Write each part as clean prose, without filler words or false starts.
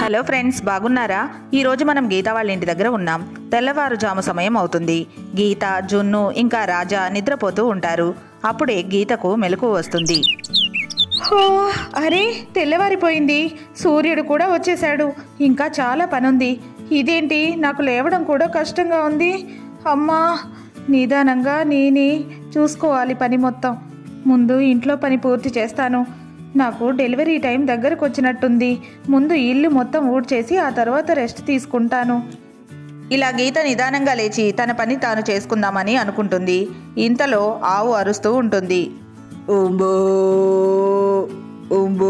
Hello friends, బాగున్నారా? ఈరోజు మనం గీత వాళ్ళ ఇంటి దగ్గర ఉన్నాం. తెల్లవారుజాము సమయం అవుతుంది. గీత, జున్ను ఇంకా రాజా నిద్రపోతూ ఉంటారు. అప్పుడే గీతకు మెలకువ వస్తుంది. అరే, తెల్లవారిపోయింది. సూర్యుడు కూడా వచ్చేశాడు. ఇంకా చాలా పనుంది. ఇదేంటి, నాకు లేవడం కూడా కష్టంగా ఉంది. అమ్మా, నిదానంగా నేనే చూసుకోవాలి పని మొత్తం. ముందు ఇంట్లో పని పూర్తి చేస్తాను. నాకు డెలివరీ టైం దగ్గరకు వచ్చినట్టుంది. ముందు ఇల్లు మొత్తం ఊడ్చేసి ఆ తర్వాత రెస్ట్ తీసుకుంటాను. ఇలా గీత నిదానంగా లేచి తన పని తాను చేసుకుందామని అనుకుంటుంది. ఇంతలో ఆవు అరుస్తూ ఉంటుంది. ఉంబో ఉంబో.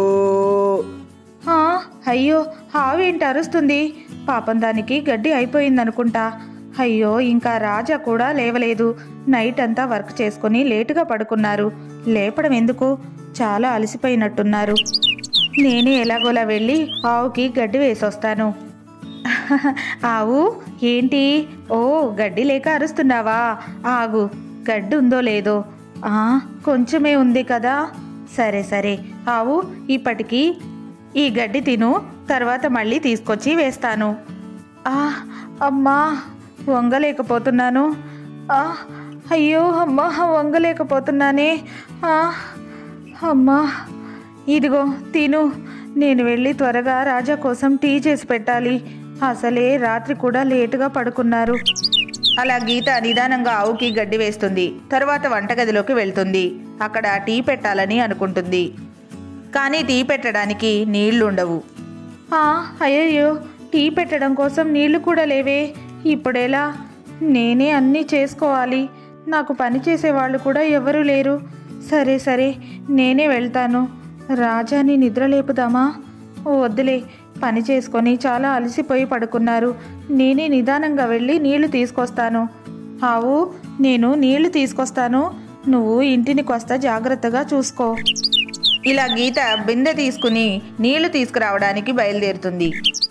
అయ్యో, ఆవేంటి అరుస్తుంది? పాపం దానికి గడ్డి అయిపోయిందనుకుంటా. అయ్యో, ఇంకా రాజా కూడా లేవలేదు. నైట్ అంతా వర్క్ చేసుకుని లేటుగా పడుకున్నారు. లేపడం ఎందుకు? చాలా అలసిపోయినట్టున్నారు. నేనే ఎలాగోలా వెళ్ళి ఆవుకి గడ్డి వేసొస్తాను. ఆవు, ఏంటి? ఓ, గడ్డి లేక అరుస్తున్నావా? ఆగు, గడ్డి ఉందో లేదో. కొంచెమే ఉంది కదా. సరే సరే ఆవు, ఇప్పటికీ ఈ గడ్డి తిను, తర్వాత మళ్ళీ తీసుకొచ్చి వేస్తాను. అమ్మా, వంగలేకపోతున్నాను. అయ్యో అమ్మా, వంగలేకపోతున్నానే. అమ్మా, ఇదిగో తిను. నేను వెళ్ళి త్వరగా రాజా కోసం టీ చేసి పెట్టాలి. అసలే రాత్రి కూడా లేటుగా పడుకున్నారు. అలా గీత నిదానంగా ఆవుకి గడ్డి వేస్తుంది. తర్వాత వంటగదిలోకి వెళ్తుంది. అక్కడ టీ పెట్టాలని అనుకుంటుంది. కానీ టీ పెట్టడానికి నీళ్లుండవు. అయ్యయ్యో, టీ పెట్టడం కోసం నీళ్లు కూడా లేవే. ఇప్పుడెలా? నేనే అన్నీ చేసుకోవాలి. నాకు పని చేసేవాళ్ళు కూడా ఎవరూ లేరు. సరే సరే, నేనే వెళ్తాను. రాజాని నిద్ర లేపుదామా? వద్దులే, పని చేసుకొని చాలా అలసిపోయి పడుకున్నారు. నేనే నిదానంగా వెళ్ళి నీళ్లు తీసుకొస్తాను. ఆవు, నేను నీళ్లు తీసుకొస్తాను. నువ్వు ఇంటిని కొస్తా జాగ్రత్తగా చూసుకో. ఇలా గీత బిందె తీసుకుని నీళ్లు తీసుకురావడానికి బయలుదేరుతుంది.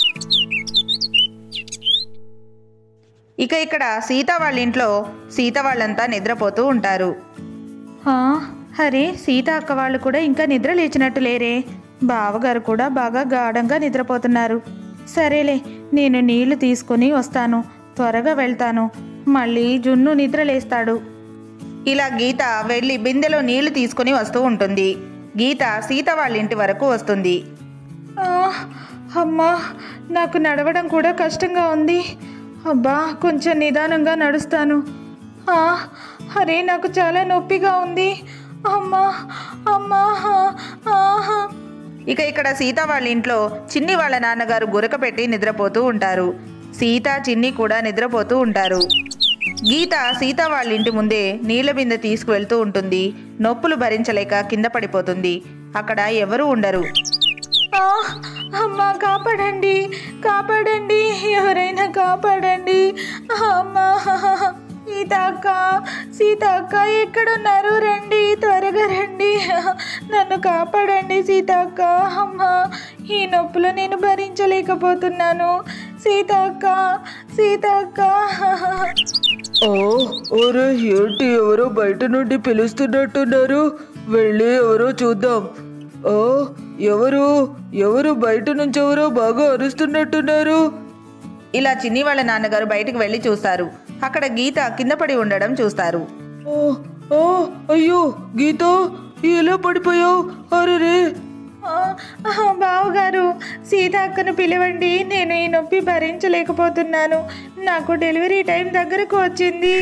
ఇక్కడ సీత వాళ్ళ ఇంట్లో సీత వాళ్ళంతా నిద్రపోతూ ఉంటారు. అరే, సీత అక్క వాళ్ళు కూడా ఇంకా నిద్ర లేచినట్టు లేరే. బావగారు కూడా బాగా గాఢంగా నిద్రపోతున్నారు. సరేలే, నేను నీళ్లు తీసుకుని వస్తాను. త్వరగా వెళ్తాను. మళ్ళీ జున్ను నిద్ర లేస్తాడు. ఇలా గీత వెళ్ళి బిందెలో నీళ్లు తీసుకుని వస్తూ ఉంటుంది. గీత సీత వాళ్ళ ఇంటి వరకు వస్తుంది. అమ్మా, నాకు నడవడం కూడా కష్టంగా ఉంది. అబ్బా, కొంచెం నిదానంగా నడుస్తాను. అరే, నాకు చాలా నొప్పిగా ఉంది. అమ్మా అమ్మా. ఇక్కడ సీత వాళ్ళ ఇంట్లో చిన్ని వాళ్ళ నాన్నగారు గురక పెట్టి నిద్రపోతూ ఉంటారు. సీత, చిన్ని కూడా నిద్రపోతూ ఉంటారు. గీత సీత వాళ్ళ ఇంటి ముందే నీళ్ల బిందె తీసుకువెళ్తూ ఉంటుంది. నొప్పులు భరించలేక కింద పడిపోతుంది. అక్కడ ఎవరూ ఉండరు. అమ్మా, కాపాడండి, కాపాడండి, ఎవరైనా కాపాడండి. అమ్మా, సీత అక్క ఎక్కడున్నారు? రండి, త్వరగా రండి, నన్ను కాపాడండి సీత అక్క. అమ్మా, ఈ నొప్పులు నేను భరించలేకపోతున్నాను. సీత అక్క, సీత అక్క. ఒరే, ఏంటి, ఎవరో బయట నుండి పిలుస్తున్నట్టున్నారు. వెళ్ళి ఎవరో చూద్దాం. ఎవరు ఎవరు బయట నుంచి ఎవరో బాగా అరుస్తున్నట్టున్నారు. ఇలా చిన్ని వాళ్ళ నాన్నగారు బయటకు వెళ్ళి చూస్తారు. అక్కడ గీత కింద పడి ఉండడం చూస్తారు. అయ్యో గీత, ఎలా పడిపోయావు? అరే, బావగారు, సీత అక్కను పిలవండి. నేను ఈ నొప్పి భరించలేకపోతున్నాను. నాకు డెలివరీ టైం దగ్గరకు వచ్చింది.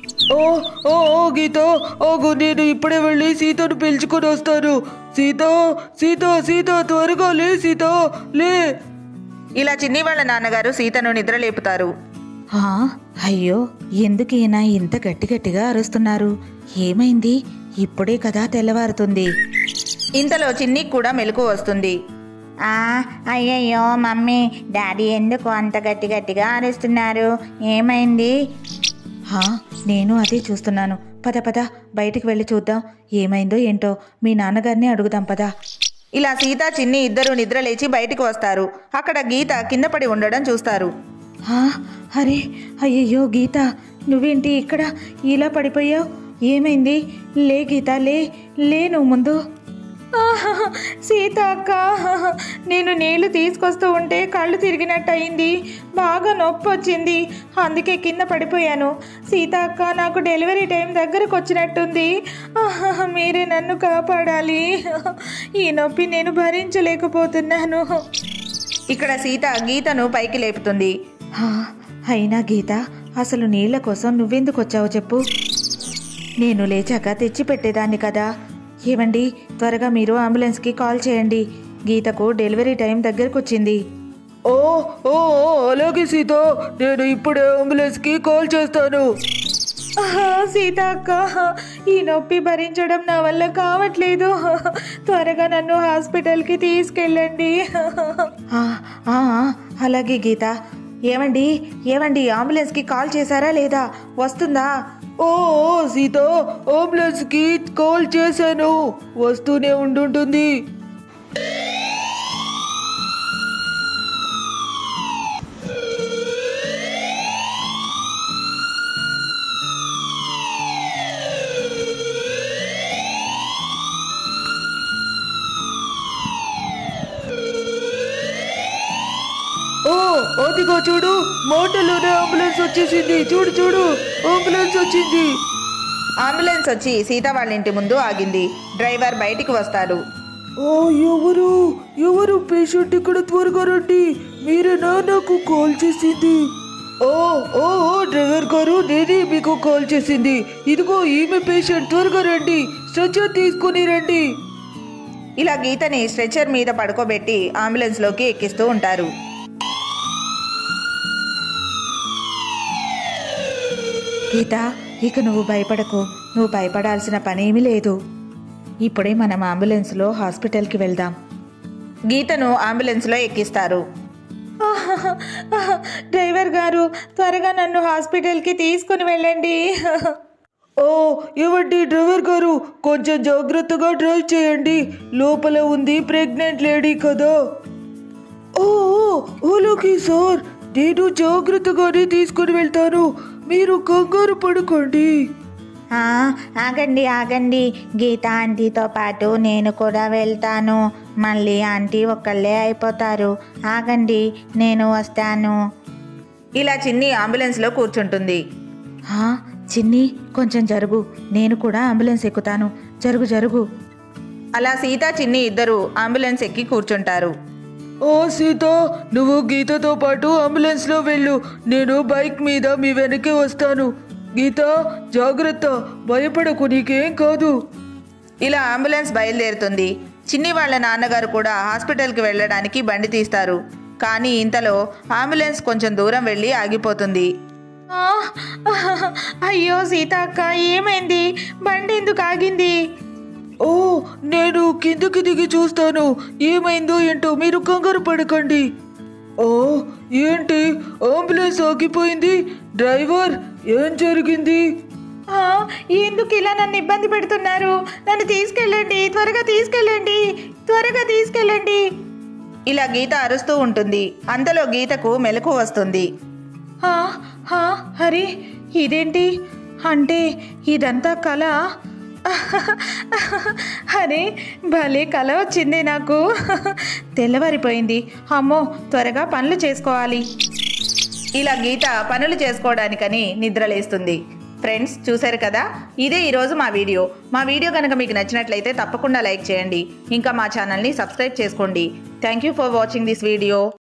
గీత, ఆగు, నేను ఇప్పుడే వెళ్ళి సీతను పిలుచుకొని వస్తాను. సీత సీత సీత, త్వరగా లే సీత, లే. ఇలా చిన్ని వాళ్ళ నాన్నగారు సీతను నిద్ర లేపుతారు. అయ్యో, ఎందుకైనా ఇంత గట్టి గట్టిగా అరుస్తున్నారు? ఏమైంది? ఇప్పుడే కదా తెల్లవారుతుంది. ఇంతలో చిన్నికి కూడా మెలకువ వస్తుంది. అయ్యయ్యో మమ్మీ, డాడీ ఎందుకు అంత గట్టి గట్టిగా అరుస్తున్నారు? ఏమైంది? నేను అదే చూస్తున్నాను. పద పద, బయటికి వెళ్ళి చూద్దాం. ఏమైందో ఏంటో, మీ నాన్నగారిని అడుగుదాం పద. ఇలా సీత, చిన్ని ఇద్దరు నిద్ర లేచి బయటికి వస్తారు. అక్కడ గీత కింద పడి ఉండడం చూస్తారు. అరే, అయ్యయ్యో గీత, నువ్వేంటి ఇక్కడ ఇలా పడిపోయావు? ఏమైంది? లే గీత, లే, నువ్వు ముందు. సీత అక్క, నేను నీళ్లు తీసుకొస్తూ ఉంటే కళ్ళు తిరిగినట్టు అయింది, బాగా నొప్పి వచ్చింది, అందుకే కింద పడిపోయాను. సీత అక్క, నాకు డెలివరీ టైం దగ్గరకు వచ్చినట్టుంది, మీరే నన్ను కాపాడాలి, ఈ నొప్పి నేను భరించలేకపోతున్నాను. ఇక్కడ సీత గీతను పైకి లేపుతుంది. అయినా గీత, అసలు నీళ్ల కోసం నువ్వెందుకు వచ్చావో చెప్పు. నేను లేచాక తెచ్చి పెట్టేదాన్ని కదా. ఏమండి, త్వరగా మీరు అంబులెన్స్కి కాల్ చేయండి, గీతకు డెలివరీ టైం దగ్గరకు వచ్చింది. ఓ ఓ ఓ, అలాగే సీత, నేను ఇప్పుడే అంబులెన్స్కి కాల్ చేస్తాను. సీత అక్క, ఈ నొప్పి భరించడం నా వల్ల కావట్లేదు, త్వరగా నన్ను హాస్పిటల్కి తీసుకెళ్ళండి. అలాగే గీత. ఏమండి అంబులెన్స్కి కాల్ చేశారా లేదా? వస్తుందా? ఓ సీత, అంబులెన్స్కి కాల్ చేశాను, వస్తూనే ఉండుంటుంది. ఓ అదిగో చూడు, మాటలోనే అంబులెన్స్ వచ్చేసింది. చూడు చూడు, అంబులెన్స్ వచ్చింది. అంబులెన్స్ వచ్చి సీత వాళ్ళ ఇంటి ముందు ఆగింది. డ్రైవర్ బయటికి వస్తాడు. ఓ ఎవరు పేషెంట్ ఇక్కడ, త్వరగా రండి, మీరేనా నాకు కాల్ చేసింది? ఓ ఓ ఓ, డ్రైవర్ గారు, నేనే మీకు కాల్ చేసింది. ఇదిగో ఈమె పేషెంట్, త్వరగా రండి, స్ట్రెచర్ తీసుకుని రండి. ఇలా గీతని స్ట్రెచర్ మీద పడుకోబెట్టి అంబులెన్స్లోకి ఎక్కిస్తూ ఉంటారు. గీత, ఇక నువ్వు భయపడకు, నువ్వు భయపడాల్సిన పనేమీ లేదు. ఇప్పుడే మనం అంబులెన్స్లో హాస్పిటల్కి వెళ్దాం. గీతను అంబులెన్స్లో ఎక్కిస్తారు. డ్రైవర్ గారు, త్వరగా నన్ను హాస్పిటల్కి తీసుకుని వెళ్ళండి. ఓ ఏవండి డ్రైవర్ గారు, కొంచెం జాగ్రత్తగా డ్రైవ్ చేయండి, లోపల ఉంది ప్రెగ్నెంట్ లేడీ కదా. ఓ అలాగే సార్, నేను జాగ్రత్తగానే తీసుకుని వెళ్తాను, మీరు కంగారు పడుకోండి. ఆగండి, గీత ఆంటీతో పాటు నేను కూడా వెళ్తాను, మళ్ళీ ఆంటీ ఒక్కళ్ళే అయిపోతారు, ఆగండి, నేను వస్తాను. ఇలా చిన్ని అంబులెన్స్లో కూర్చుంటుంది. చిన్ని, కొంచెం జరుగు, నేను కూడా అంబులెన్స్ ఎక్కుతాను, జరుగు. అలా సీత చిన్ని ఇద్దరు అంబులెన్స్ ఎక్కి కూర్చుంటారు. ఓ సీత, నువ్వు గీతతో పాటు అంబులెన్స్లో వెళ్ళు, నేను బైక్ మీద మీ వెనకే వస్తాను. గీత జాగ్రత్త, భయపడకు, నీకేం కాదు. ఇలా అంబులెన్స్ బయలుదేరుతుంది. చిన్ని వాళ్ళ నాన్నగారు కూడా హాస్పిటల్కి వెళ్ళడానికి బండి తీస్తారు. కానీ ఇంతలో అంబులెన్స్ కొంచెం దూరం వెళ్ళి ఆగిపోతుంది. అయ్యో సీత అక్క, ఏమైంది? బండి ఎందుకు ఆగింది? ఓ నేను కిందకి దిగి చూస్తాను, ఏమైందో ఏంటో, మీరు కంగారు పడకండి. ఓ ఏంటి, అంబులెన్స్ ఆగిపోయింది? డ్రైవర్, ఏం జరిగింది? ఎందుకు ఇలా నన్ను ఇబ్బంది పెడుతున్నారు? నన్ను తీసుకెళ్ళండి, త్వరగా తీసుకెళ్ళండి. ఇలా గీత అరుస్తూ ఉంటుంది. అంతలో గీతకు మెలకువ వస్తుంది. అరే, ఇదేంటి? అంటే ఇదంతా కళ? అరే, భలే కళ వచ్చింది నాకు. తెల్లవారిపోయింది, అమ్మో, త్వరగా పనులు చేసుకోవాలి. ఇలా గీత పనులు చేసుకోవడానికని నిద్రలేస్తుంది. ఫ్రెండ్స్, చూశారు కదా, ఇదే ఈరోజు మా వీడియో కనుక మీకు నచ్చినట్లయితే తప్పకుండా లైక్ చేయండి, ఇంకా మా ఛానల్ని సబ్స్క్రైబ్ చేసుకోండి. Thank you for watching this video.